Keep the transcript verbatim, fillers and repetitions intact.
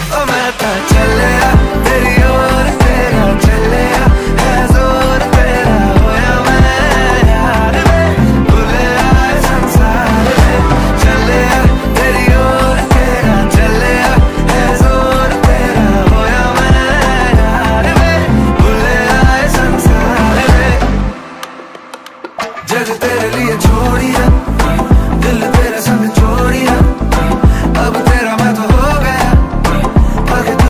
ओ मैं तो चलिया तेरी ओर, तेरा चलिया है जोर तेरा, होया मैं यार वे भुलिया संसार में। चलिया तेरी ओर, तेरा चलिया है जोर तेरा, होया मैं यार वे भुलिया संसार में। जग तेरे लिए छोड़िया